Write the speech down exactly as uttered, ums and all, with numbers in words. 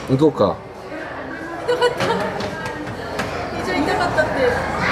行こうか。 痛かった。めっちゃ痛かったって。